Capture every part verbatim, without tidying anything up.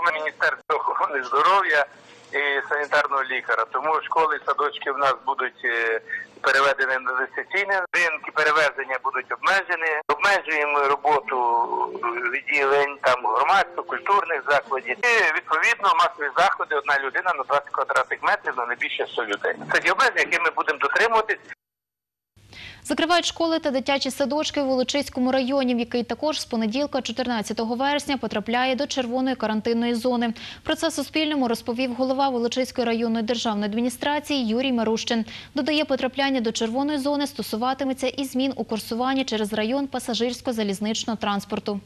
Міністерства охорони здоров'я і санітарного лікаря. Тому школи і садочки в нас будуть переведені на дистанційне, ринки перевезення будуть обмежені. Обмежуємо роботу відділень там громадських, культурних закладів. І відповідно масові заходи, одна людина на двадцять квадратних метрів, на не більше ста людей. Це ті обмеження, які ми будемо дотримуватись. Закривають школи та дитячі садочки у Волочиському районі, в який також з понеділка, чотирнадцятого вересня, потрапляє до червоної карантинної зони. Про це Суспільному розповів голова Волочиської районної державної адміністрації Юрій Марущин. Додає, потрапляння до червоної зони стосуватиметься і змін у курсуванні через район пасажирсько-залізничного транспорту.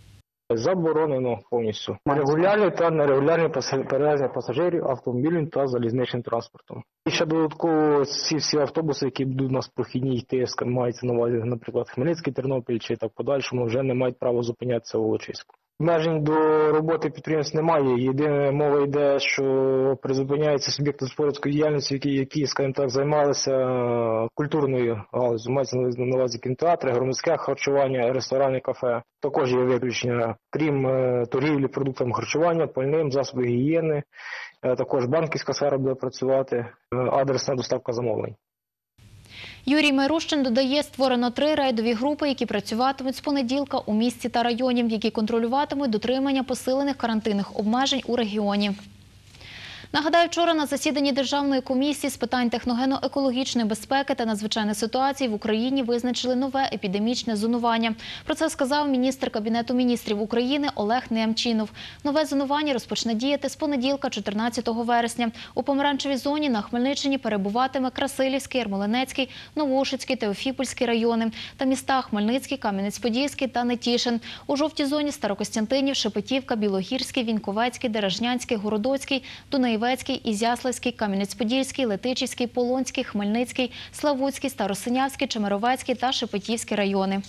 Заборонено повністю регулярні та нерегулярні перевезення пасажирів автомобільним та залізничним транспортом. І ще додатково ці всі автобуси, які будуть у нас прохідні йти, мається на увазі, наприклад, Хмельницький, Тернопіль чи так подальшому, вже не мають права зупинятися у Волочиську. Обмежень до роботи підприємств немає. Єдине, мова йде, що призупиняються суб'єкти господарської діяльності, які, які, скажімо так, займалися культурною галузю. Мається на увазі кінотеатри, громадське харчування, ресторани, кафе. Також є виключення, крім торгівлі продуктами харчування, пальним, засоби гігієни. Також банківська сфера буде працювати, адресна доставка замовлень. Юрій Марущин додає, створено три рейдові групи, які працюватимуть з понеділка у місті та районі, які контролюватимуть дотримання посилених карантинних обмежень у регіоні. Нагадаю, вчора на засіданні Державної комісії з питань техногенно-екологічної безпеки та надзвичайних ситуацій в Україні визначили нове епідемічне зонування. Про це сказав міністр Кабінету міністрів України Олег Немчінов. Нове зонування розпочне діяти з понеділка, чотирнадцятого вересня. У помаранчевій зоні на Хмельниччині перебуватиме Красилівський, Ярмолинецький, Новошицький, Теофіпольський райони та міста Хмельницький, Кам'янець-Подільський та Нетішин. У жовтій зоні Старокостянтинів, Шепетівка, Білогірський, Віньковецький, Деражнянський, Городоцький, Дунаєвецький, Ізяславський, Кам'янець-Подільський, Летичівський, Полонський, Хмельницький, Славутський, Старосинявський, Чемеровецький та Шепетівський райони.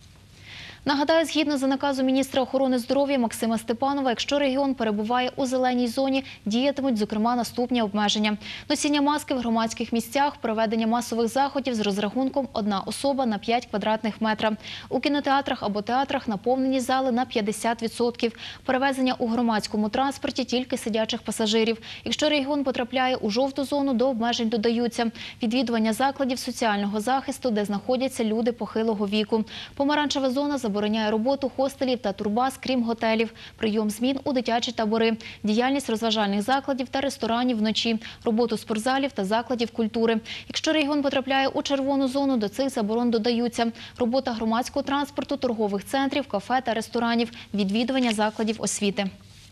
Нагадаю, згідно з наказом міністра охорони здоров'я Максима Степанова, якщо регіон перебуває у зеленій зоні, діятимуть, зокрема, наступні обмеження. Носіння маски в громадських місцях, проведення масових заходів з розрахунком одна особа на п'ять квадратних метрів. У кінотеатрах або театрах наповнені зали на п'ятдесят відсотків. Перевезення у громадському транспорті тільки сидячих пасажирів. Якщо регіон потрапляє у жовту зону, до обмежень додаються відвідування закладів соціального захисту, де знаходяться люди похилого віку. Помаранчева зона забороняє роботу хостелів та турбаз, крім готелів, прийом змін у дитячі табори, діяльність розважальних закладів та ресторанів вночі, роботу спортзалів та закладів культури. Якщо регіон потрапляє у червону зону, до цих заборон додаються робота громадського транспорту, торгових центрів, кафе та ресторанів, відвідування закладів освіти.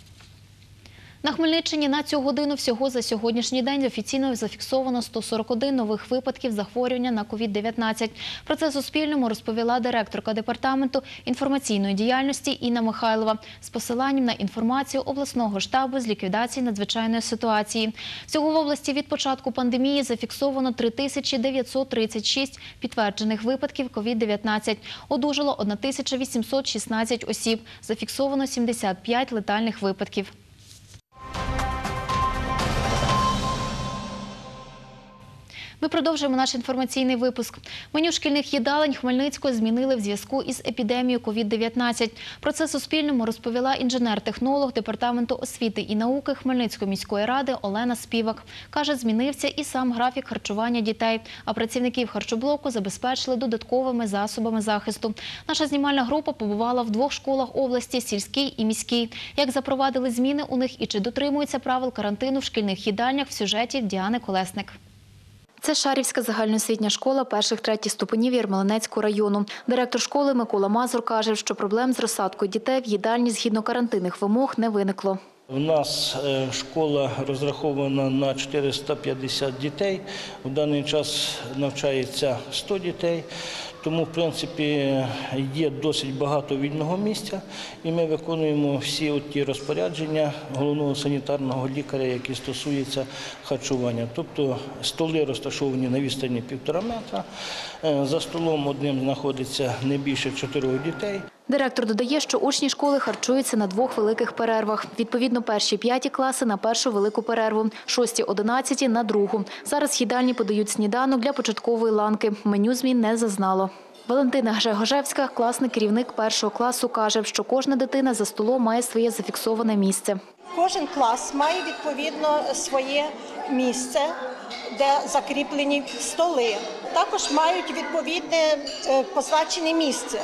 На Хмельниччині на цю годину всього за сьогоднішній день офіційно зафіксовано сто сорок один нових випадків захворювання на ковід дев'ятнадцять. Про це Суспільному розповіла директорка Департаменту інформаційної діяльності Інна Михайлова з посиланням на інформацію обласного штабу з ліквідації надзвичайної ситуації. Всього в області від початку пандемії зафіксовано три тисячі дев'ятсот тридцять шість підтверджених випадків ковід дев'ятнадцять. Одужало тисяча вісімсот шістнадцять осіб. Зафіксовано сімдесят п'ять летальних випадків. Ми продовжуємо наш інформаційний випуск. Меню шкільних їдалень Хмельницького змінили в зв'язку із епідемією ковід дев'ятнадцять. Про це Суспільному розповіла інженер-технолог Департаменту освіти і науки Хмельницької міської ради Олена Співак. Каже, змінився і сам графік харчування дітей, а працівників харчоблоку забезпечили додатковими засобами захисту. Наша знімальна група побувала в двох школах області – сільській і міській. Як запровадили зміни у них і чи дотримуються правил карантину в шкільних їдальнях – в сюжеті Діани Колесник. Це Шарівська загальноосвітня школа перших-третіх ступенів Ярмолинецького району. Директор школи Микола Мазур каже, що проблем з розсадкою дітей в їдальні згідно карантинних вимог не виникло. У нас школа розрахована на чотириста п'ятдесят дітей. В даний час навчається сто дітей. Тому, в принципі, є досить багато вільного місця, і ми виконуємо всі ті розпорядження головного санітарного лікаря, які стосуються харчування. Тобто столи розташовані на відстані півтора метра, за столом одним знаходиться не більше чотирьох дітей. Директор додає, що учні школи харчуються на двох великих перервах. Відповідно, перші-п'яті класи на першу велику перерву, шості-одинадцяті – на другу. Зараз в їдальні подають сніданок для початкової ланки. Меню змін не зазнало. Валентина Гжегожевська, класний керівник першого класу, каже, що кожна дитина за столом має своє зафіксоване місце. Кожен клас має відповідно своє місце, де закріплені столи. Також мають відповідне е, позначене місце.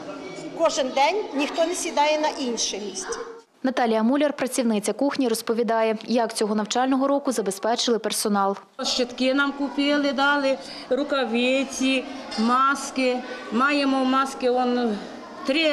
Кожен день ніхто не сідає на інше місце. Наталія Муляр, працівниця кухні, розповідає, як цього навчального року забезпечили персонал. Щітки нам купили, дали, рукавиці, маски. Маємо маски он, три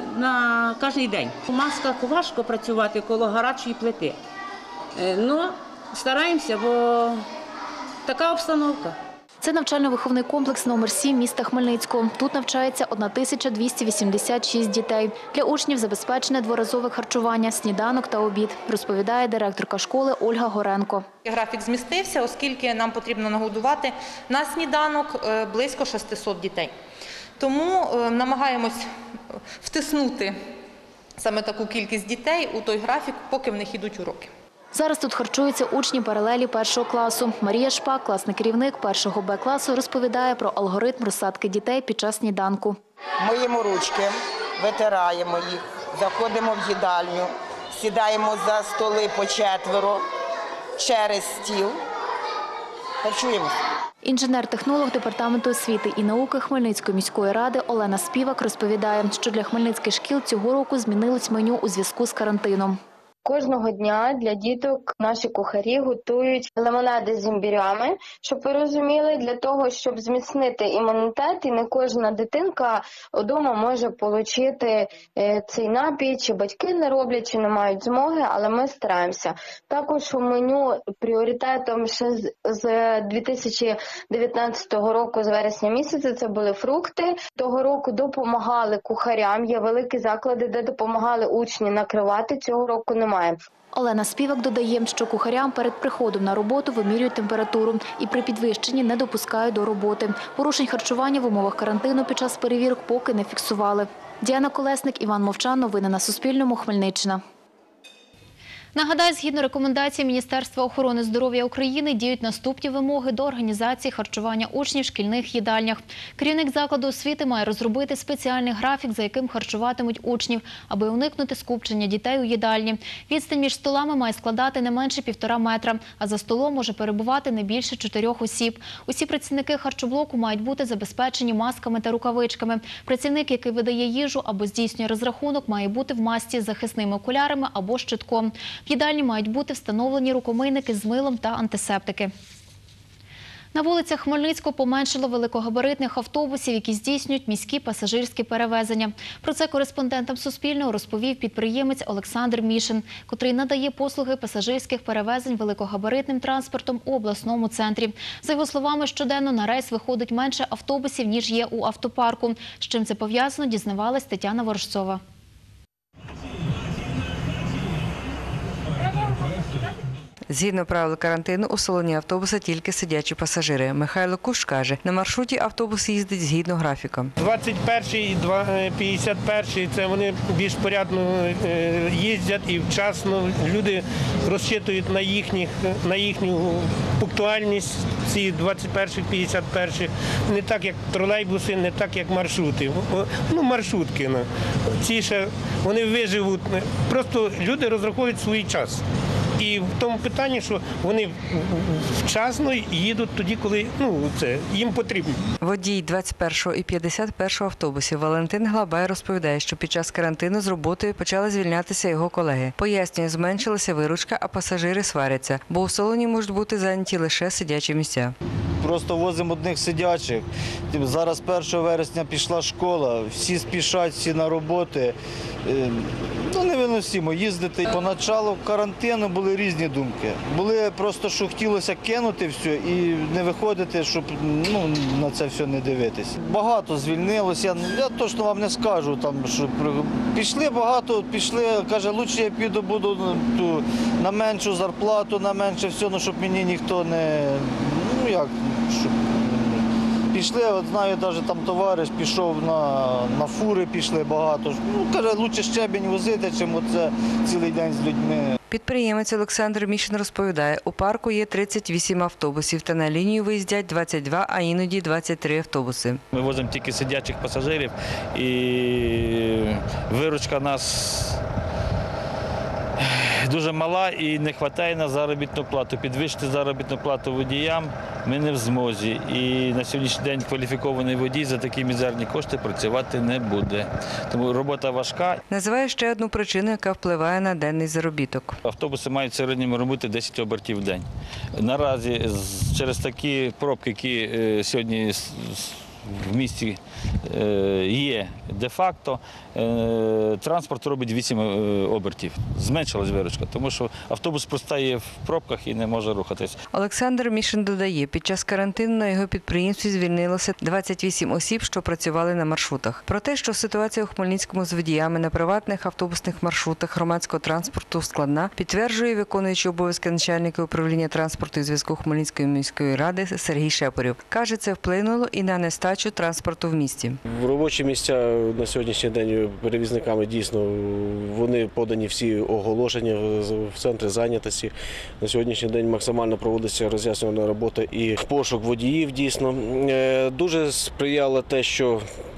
на кожен день. У масках важко працювати коло гарячої плити. Ну, стараємося, бо така обстановка. Це навчально-виховний комплекс номер сім міста Хмельницького. Тут навчається тисяча двісті вісімдесят шість дітей. Для учнів забезпечене дворазове харчування, сніданок та обід, розповідає директорка школи Ольга Горенко. Графік змістився, оскільки нам потрібно нагодувати на сніданок близько шестисот дітей. Тому намагаємось втиснути саме таку кількість дітей у той графік, поки в них йдуть уроки. Зараз тут харчуються учні паралелі першого класу. Марія Шпак, класний керівник першого Б класу, розповідає про алгоритм розсадки дітей під час сніданку. Миємо ручки, витираємо їх, заходимо в їдальню, сідаємо за столи по четверо, через стіл, харчуємося. Інженер-технолог Департаменту освіти і науки Хмельницької міської ради Олена Співак розповідає, що для хмельницьких шкіл цього року змінилось меню у зв'язку з карантином. Кожного дня для діток наші кухарі готують лимонади з імбирями, щоб ви розуміли, для того, щоб зміцнити імунітет, і не кожна дитинка вдома може отримати цей напій, чи батьки не роблять, чи не мають змоги, але ми стараємося. Також у меню пріоритетом ще з дві тисячі дев'ятнадцятого року, з вересня місяця, це були фрукти. Того року допомагали кухарям, є великі заклади, де допомагали учні накривати, цього року немає. Олена Співак додає, що кухарям перед приходом на роботу вимірюють температуру і при підвищенні не допускають до роботи. Порушень харчування в умовах карантину під час перевірок поки не фіксували. Діана Колесник, Іван Мовчан. Новини на Суспільному. Хмельниччина. Нагадаю, згідно рекомендацій Міністерства охорони здоров'я України діють наступні вимоги до організації харчування учнів в шкільних їдальнях. Керівник закладу освіти має розробити спеціальний графік, за яким харчуватимуть учнів, аби уникнути скупчення дітей у їдальні. Відстань між столами має складати не менше півтора метра, а за столом може перебувати не більше чотирьох осіб. Усі працівники харчоблоку мають бути забезпечені масками та рукавичками. Працівник, який видає їжу або здійснює розрахунок, має бути в масці з захисними окулярами або щитком. В їдальні мають бути встановлені рукомийники з милом та антисептики. На вулицях Хмельницького поменшало великогабаритних автобусів, які здійснюють міські пасажирські перевезення. Про це кореспондентам Суспільного розповів підприємець Олександр Мішин, котрий надає послуги пасажирських перевезень великогабаритним транспортом у обласному центрі. За його словами, щоденно на рейс виходить менше автобусів, ніж є у автопарку. З чим це пов'язано, дізнавалась Тетяна Ворожцова. Згідно правил карантину, у салоні автобуса тільки сидячі пасажири. Михайло Кущ каже, на маршруті автобус їздить згідно графіка. двадцять перший і п'ятдесят перший – це вони більш порядно їздять і вчасно. Люди розчитують на, їхніх, на їхню пунктуальність, ці двадцять перший, п'ятдесят перший. Не так, як тролейбуси, не так, як маршрути. Ну, маршрутки. Ці ще, вони виживуть. Просто люди розраховують свій час. І в тому питанні, що вони вчасно їдуть тоді, коли ну, це, їм потрібно. Водій двадцять першого і п'ятдесят першого автобусів Валентин Глабай розповідає, що під час карантину з роботи почали звільнятися його колеги. Пояснює, зменшилася виручка, а пасажири сваряться, бо у салоні можуть бути зайняті лише сидячі місця. Просто возимо одних сидячих. Зараз першого вересня пішла школа, всі спішать, всі на роботи. Ну, невиносимо їздити. Поначалу карантину були різні думки. Були просто, що хотілося кинути все і не виходити, щоб ну, на це все не дивитися. Багато звільнилося, я, я точно вам не скажу, там, що пішли багато, пішли, каже, краще я піду, буду ту, на меншу зарплату, на менше все, ну, щоб мені ніхто не, ну як, щоб Пішли, от знаю, навіть там товариш пішов на, на фури, пішли багато. Ну, каже, краще щебінь возити, чим оце цілий день з людьми. Підприємець Олександр Мішин розповідає, у парку є тридцять вісім автобусів та на лінію виїздять двадцять два, а іноді двадцять три автобуси. Ми возимо тільки сидячих пасажирів і виручка нас дуже мала і не вистачає на заробітну плату. Підвищити заробітну плату водіям ми не в змозі. І на сьогоднішній день кваліфікований водій за такі мізерні кошти працювати не буде. Тому робота важка. Називає ще одну причину, яка впливає на денний заробіток. Автобуси мають в середньому робити десять обертів в день. Наразі через такі пробки, які сьогодні в місті є де-факто, транспорт робить вісім обертів. Зменшилась виручка, тому що автобус простає в пробках і не може рухатись. Олександр Мішин додає, під час карантину на його підприємстві звільнилося двадцять вісім осіб, що працювали на маршрутах. Про те, що ситуація у Хмельницькому з водіями на приватних автобусних маршрутах громадського транспорту складна, підтверджує виконуючий обов'язки начальника управління транспорту і зв'язку Хмельницької міської ради Сергій Шепорів. Каже, це вплинуло і на нестачу транспорту в місті. Робочі місця на сьогоднішній день перевізниками дійсно вони подані всі оголошення в центрі зайнятості. На сьогоднішній день максимально проводиться роз'яснювальна робота і пошук водіїв дійсно. Дуже сприяло те, що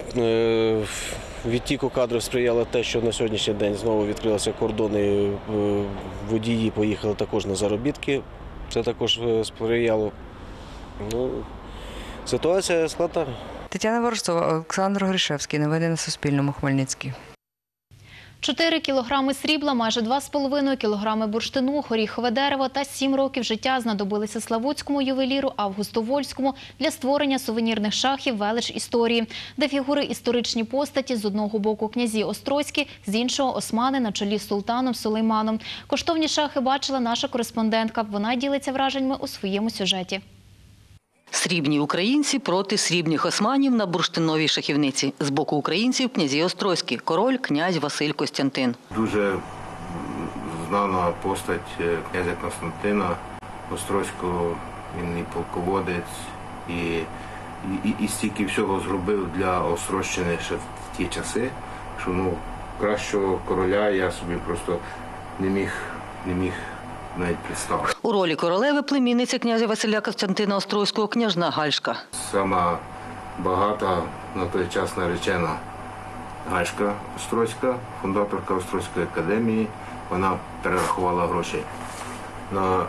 відтіку кадрів сприяло те, що на сьогоднішній день знову відкрилися кордони, водії поїхали також на заробітки. Це також сприяло. Ну, ситуація складна. Тетяна Ворожцова, Олександр Гришевський. Новини на Суспільному. Хмельницький. чотири кілограми срібла, майже два з половиною кілограми бурштину, горіхове дерево та сім років життя знадобилися славутському ювеліру Августу Вольському для створення сувенірних шахів «Велич історії», де фігури історичні постаті з одного боку князі Острозькі, з іншого – османи на чолі з султаном Сулейманом. Коштовні шахи бачила наша кореспондентка. Вона ділиться враженнями у своєму сюжеті. Срібні українці проти срібних османів на бурштиновій шахівниці. З боку українців – князі Острозькі, король, князь Василь Костянтин. Дуже знана постать князя Константина Острозького. Він і полководець, і, і, і стільки всього зробив для Острозщини ще в ті часи, що ну, кращого короля я собі просто не міг, не міг навіть представити. У ролі королеви племінниця князя Василя Костянтина Острозького княжна Гальшка. Сама багата на той час наречена Гальшка Острозька, фундаторка Острозької академії. Вона перерахувала гроші на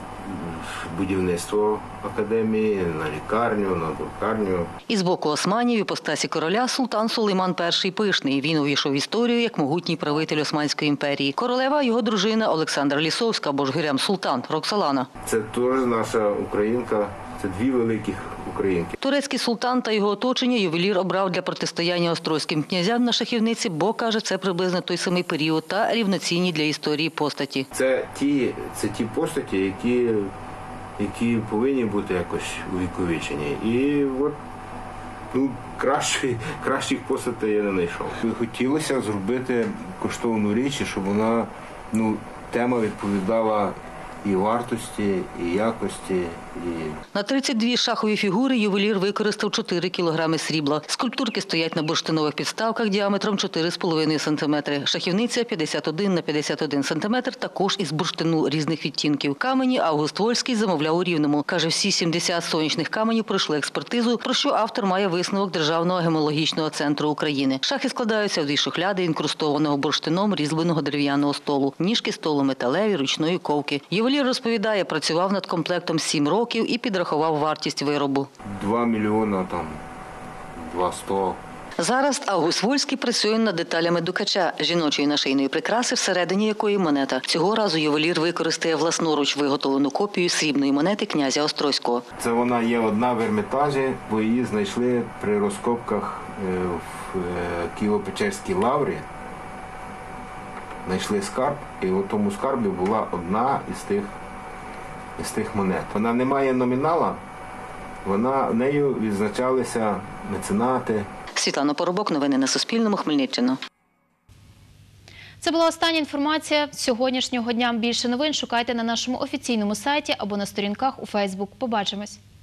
будівництво академії, на лікарню, на друкарню. І з боку османів, іпостасі короля, султан Сулейман І Пишний. Він увійшов в історію як могутній правитель Османської імперії. Королева – його дружина Олександра Лісовська, або ж Гюрем-Султан, Роксолана. Це теж наша українка, це дві великих українки. Турецький султан та його оточення ювелір обрав для протистояння острозьким князям на шахівниці, бо, каже, це приблизно той самий період та рівноцінні для історії постаті. Це ті, це ті постаті, які, які повинні бути якось увіковічені. І от ну, кращих, кращих постатей я не знайшов. Хотілося зробити коштовну річ, щоб вона, ну, тема відповідала і вартості, і якості. І... На тридцять дві шахові фігури ювелір використав чотири кілограми срібла. Скульптурки стоять на бурштинових підставках діаметром чотири з половиною сантиметри. Шахівниця п'ятдесят один на п'ятдесят один сантиметр, також із бурштину різних відтінків. Камені Август Вольський замовляв у Рівному. Каже, всі сімдесят сонячних каменів пройшли експертизу, про що автор має висновок Державного гемологічного центру України. Шахи складаються в дві шухляди інкрустованого бурштином різьбленого дерев'яного столу. Ніжки столу металеві, ручної ковки. Ювелір розповідає, працював над комплектом сім років і підрахував вартість виробу. Два мільйони, там, два сто. Зараз Август Вольський працює над деталями дукача, жіночої нашийної прикраси, всередині якої монета. Цього разу ювелір використає власноруч виготовлену копію срібної монети князя Острозького. Це вона є одна в Ермітажі, бо її знайшли при розкопках в Києво-Печерській лаврі. Знайшли скарб, і у тому скарбі була одна із тих, із тих монет. Вона не має номінала, вона, нею відзначалися меценати. Світлана Поробок, новини на Суспільному, Хмельниччина. Це була остання інформація сьогоднішнього дня. Більше новин шукайте на нашому офіційному сайті або на сторінках у Фейсбук. Побачимось!